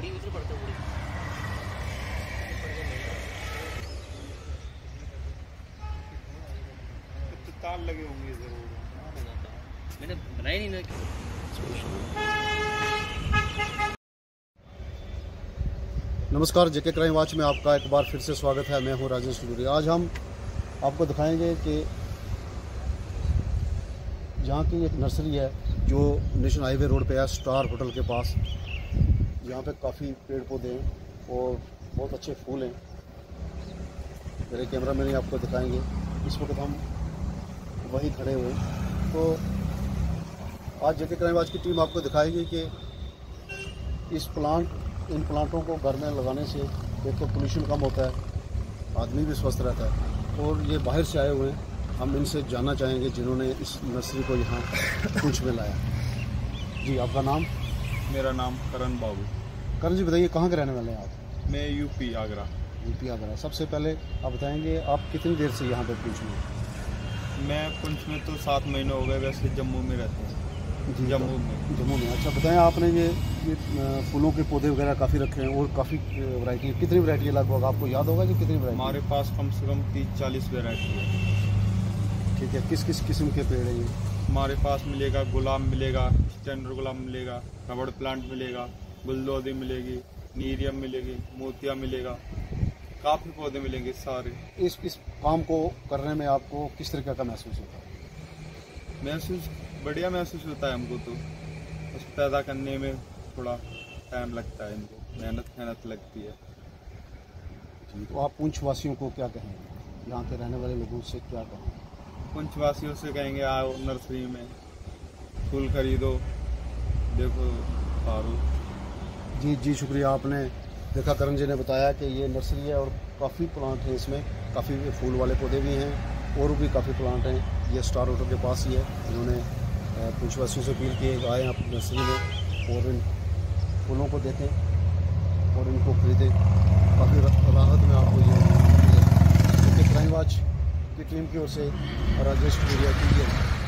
बड़ी उधर पड़ता बड़ी तार लगे होंगे जरूर। मैंने बनाया नहीं ना। नमस्कार, जेके क्राइम वॉच में आपका एक बार फिर से स्वागत है। मैं हूं राजेश सूरी। आज हम आपको दिखाएंगे कि जहां की एक नर्सरी है जो नेशनल हाईवे रोड पे है, स्टार होटल के पास। यहाँ पे काफ़ी पेड़ पौधे हैं और बहुत अच्छे फूल हैं। मेरे कैमरा मैन आपको दिखाएंगे। इस वक्त हम वहीं खड़े हुए हैं। तो आज जेके क्राइम वॉच की टीम आपको दिखाएगी कि इन प्लांटों को घर में लगाने से एक तो पोल्यूशन कम होता है, आदमी भी स्वस्थ रहता है। और ये बाहर से आए हुए हैं, हम इनसे जानना चाहेंगे जिन्होंने इस नर्सरी को यहाँ पुंछ में लाया। जी, आपका नाम? मेरा नाम करण बाबू। करण जी, बताइए कहाँ के रहने वाले हैं आप? मैं यूपी आगरा। यूपी आगरा। सबसे पहले आप बताएंगे आप कितनी देर से यहाँ पे पुंछ में? मैं पुंछ में तो 7 महीने हो गए, वैसे जम्मू में रहता हूँ। जी, जम्मू में। अच्छा, बताएं आपने ये फूलों के पौधे वगैरह काफ़ी रखे हैं और काफ़ी वैरायटी। कितनी वैरायटी है लगभग, आपको याद होगा कि कितनी वैरायटी? हमारे पास कम से कम 30-40 वैरायटी है। ठीक है, किस किस किस्म के पेड़ हैं ये? हमारे पास मिलेगा गुलाब मिलेगा, स्टैंडर्ड गुलाब मिलेगा, रबड़ प्लांट मिलेगा, गुलदौदी मिलेगी, नीरियम मिलेगी, मोतिया मिलेगा, काफ़ी पौधे मिलेंगे सारे। इस काम को करने में आपको किस तरीके का महसूस होता है? बढ़िया महसूस होता है हमको। तो उस पैदा करने में थोड़ा टाइम लगता है, इनको मेहनत लगती है। जी, तो आप पुंछ वासियों को क्या कहेंगे, यहाँ के रहने वाले लोगों से क्या कहेंगे? पुंछ वासियों से कहेंगे आओ नर्सरी में, फूल खरीदो, देखो पारो। जी, शुक्रिया। आपने देखा, करण जी ने बताया कि ये नर्सरी है और काफ़ी प्लांट हैं इसमें, काफ़ी फूल वाले पौधे भी हैं और भी काफ़ी प्लांट हैं। ये स्टार होटल के पास ही है। इन्होंने पुंछ वासियों से अपील की है आए अपनी नर्सरी में और इन फूलों को देखें और इनको खरीदें। काफ़ी राहत में आपको ये क्राइम वॉच की टीम की ओर से राजेश सूर्या की